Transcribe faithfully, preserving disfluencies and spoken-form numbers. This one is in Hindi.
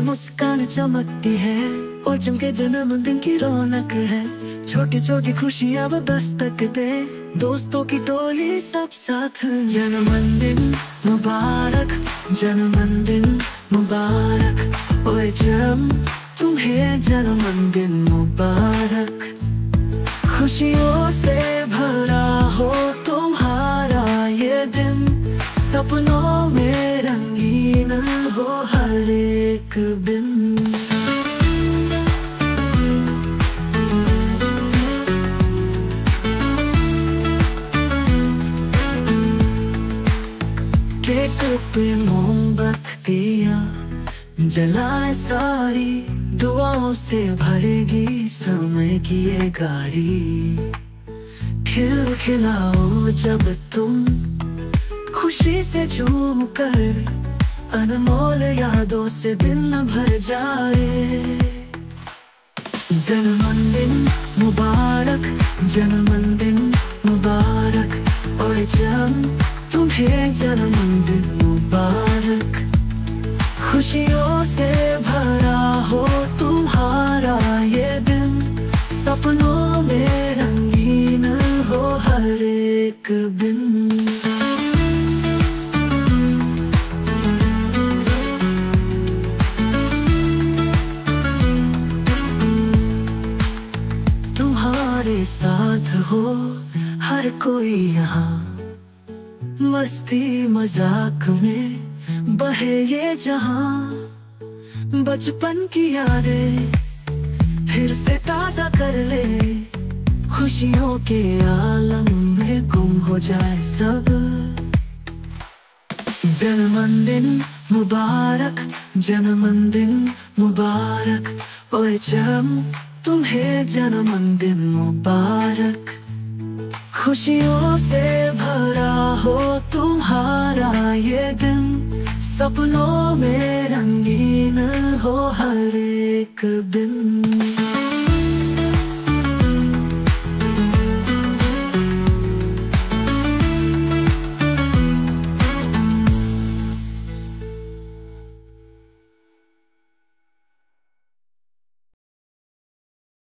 मुस्कान चमकती है, और चमके जन्मदिन की रौनक है। छोटी छोटी खुशियाँ वो दस्तक दे, दोस्तों की टोली सब साथ। जन्मदिन मुबारक, जन्मदिन मुबारक, ओए जम तुम्हें जन्मदिन मुबारक। खुशियों से भरा हो तुम्हारा ये दिन, सपनों में रंगीन हो हर एक दिन। केक पे मोमबत्तियाँ जलाए सारी, दुआओं से भरेगी समय की ये गाड़ी। खिलखिलाओ जब तुम खुशी से झूम कर, अनमोल यादों से दिन भर जाए। जन्मदिन मुबारक, जन्मदिन मुबारक, और जम तुम्हें जन्मदिन मुबारक। खुशियों से भरा हो तुम्हारा ये दिन, सपनों में रंगीन हो हर एक दिन। तुम्हारे साथ हो हर कोई यहाँ, मस्ती मजाक में बहे ये जहां। बचपन की यादें फिर से ताजा कर ले, खुशियों के आलम में गुम हो जाए सब। जन्मदिन मुबारक, जन्मदिन मुबारक, ओए जम तुम्हें जन्मदिन मुबारक। खुशियों से भरा हो तुम्हारा ये दिन, सपनों में रंगीन हो हर एक दिन।